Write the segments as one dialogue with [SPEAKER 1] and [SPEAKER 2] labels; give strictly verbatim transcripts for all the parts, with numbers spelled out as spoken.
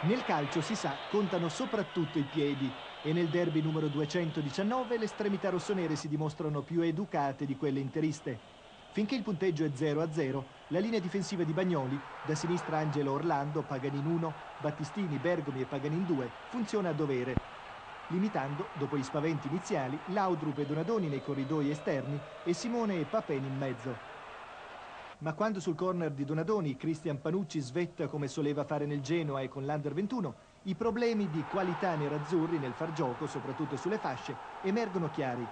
[SPEAKER 1] Nel calcio, si sa, contano soprattutto i piedi e nel derby numero duecentodiciannove le estremità rossonere si dimostrano più educate di quelle interiste. Finché il punteggio è zero a zero, la linea difensiva di Bagnoli, da sinistra Angelo Orlando, Paganin uno, Battistini, Bergomi e Paganin due, funziona a dovere, limitando, dopo gli spaventi iniziali, Laudrup e Donadoni nei corridoi esterni e Simone e Papen in mezzo. Ma quando sul corner di Donadoni Cristian Panucci svetta come soleva fare nel Genoa e con l'Under ventuno, i problemi di qualità nerazzurri nel far gioco, soprattutto sulle fasce, emergono chiari.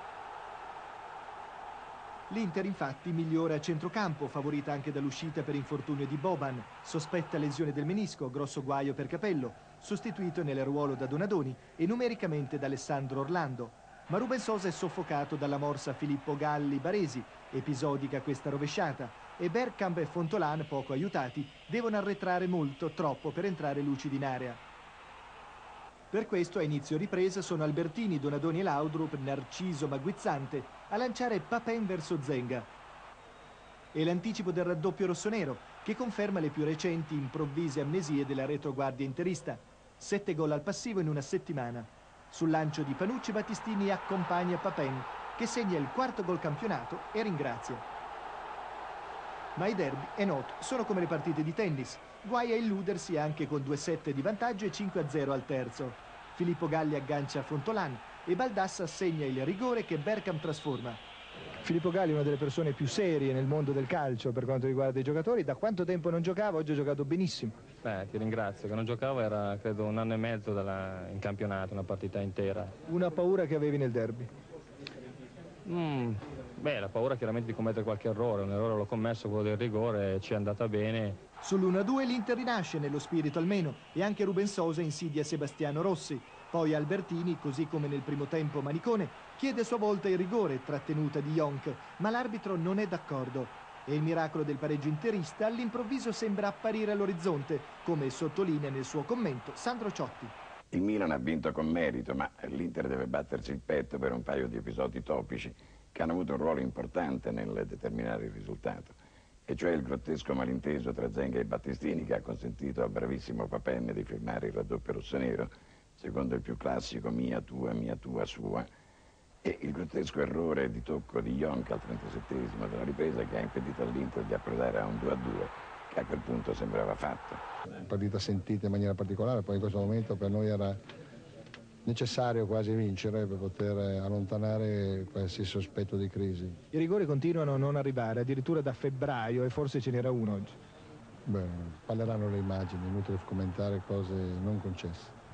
[SPEAKER 1] L'Inter infatti migliora a centrocampo, favorita anche dall'uscita per infortunio di Boban, sospetta lesione del menisco, grosso guaio per Capello, sostituito nel ruolo da Donadoni e numericamente da Alessandro Orlando. Ma Ruben Sosa è soffocato dalla morsa Filippo Galli Baresi, episodica questa rovesciata, e Bergkamp e Fontolan, poco aiutati, devono arretrare molto, troppo, per entrare lucidi in area. Per questo a inizio ripresa sono Albertini, Donadoni e Laudrup, Narciso ma guizzante, a lanciare Papen verso Zenga. E l'anticipo del raddoppio rossonero, che conferma le più recenti improvvise amnesie della retroguardia interista. Sette gol al passivo in una settimana. Sul lancio di Panucci, Battistini accompagna Papen, che segna il quarto gol campionato e ringrazia. Ma i derby, è noto, sono come le partite di tennis. Guai a illudersi anche con due sette di vantaggio e cinque a zero al terzo. Filippo Galli aggancia Fontolan e Baldassa segna il rigore che Bergkamp trasforma. Filippo Galli è una delle persone più serie nel mondo del calcio per quanto riguarda i giocatori. Da quanto tempo non giocava? Oggi ha giocato benissimo.
[SPEAKER 2] Beh, ti ringrazio, che non giocavo era credo un anno e mezzo dalla, in campionato, una partita intera.
[SPEAKER 1] Una paura che avevi nel derby?
[SPEAKER 2] Mm, beh, la paura chiaramente di commettere qualche errore, un errore l'ho commesso, quello del rigore, ci è andata bene.
[SPEAKER 1] Sull'uno a due l'Inter rinasce, nello spirito almeno, e anche Ruben Sosa insidia Sebastiano Rossi. Poi Albertini, così come nel primo tempo Manicone, chiede a sua volta il rigore, trattenuta di Jonk, ma l'arbitro non è d'accordo. E il miracolo del pareggio interista all'improvviso sembra apparire all'orizzonte, come sottolinea nel suo commento Sandro Ciotti.
[SPEAKER 3] Il Milan ha vinto con merito, ma l'Inter deve battersi il petto per un paio di episodi topici che hanno avuto un ruolo importante nel determinare il risultato, e cioè il grottesco malinteso tra Zenga e Battistini che ha consentito al bravissimo Papen di firmare il raddoppio rossonero, secondo il più classico mia tua, mia tua sua, e il grottesco errore di tocco di Jonk al trentasettesimo della ripresa che ha impedito all'Inter di approdare a un due a due, che a quel punto sembrava fatto.
[SPEAKER 4] Partita sentita in maniera particolare, poi in questo momento per noi era necessario quasi vincere per poter allontanare qualsiasi sospetto di crisi.
[SPEAKER 1] I rigori continuano a non arrivare, addirittura da febbraio, e forse ce n'era uno oggi.
[SPEAKER 4] Beh, parleranno le immagini, inutile commentare cose non concesse.